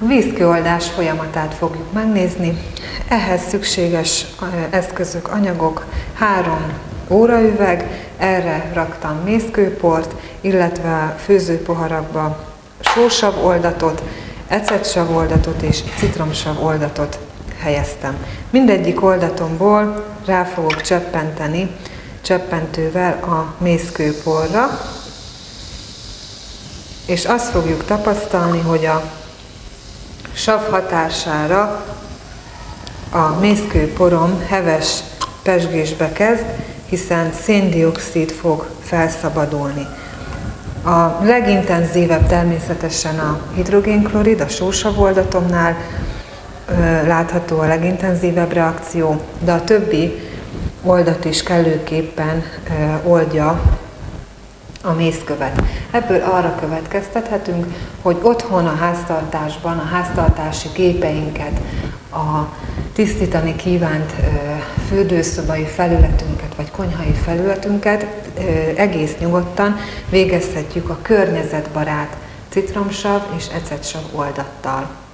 vízkőoldás folyamatát fogjuk megnézni. Ehhez szükséges eszközök, anyagok: 3 óraüveg, erre raktam mészkőport, illetve főzőpoharakba sósav oldatot, ecetsav oldatot és citromsav oldatot helyeztem. Mindegyik oldatomból rá fogok cseppenteni cseppentővel a mészkőporra, és azt fogjuk tapasztalni, hogy a sav hatására a mészkőporom heves pezsgésbe kezd, hiszen szén-dioxid fog felszabadulni. A legintenzívebb természetesen a hidrogénklorid, a sósav oldatomnál látható a legintenzívebb reakció, de a többi oldat is kellőképpen oldja a mészkövet. Ebből arra következtethetünk, hogy otthon a háztartásban a háztartási gépeinket, a tisztítani kívánt fürdőszobai felületünket vagy konyhai felületünket egész nyugodtan végezhetjük a környezetbarát citromsav és ecetsav oldattal.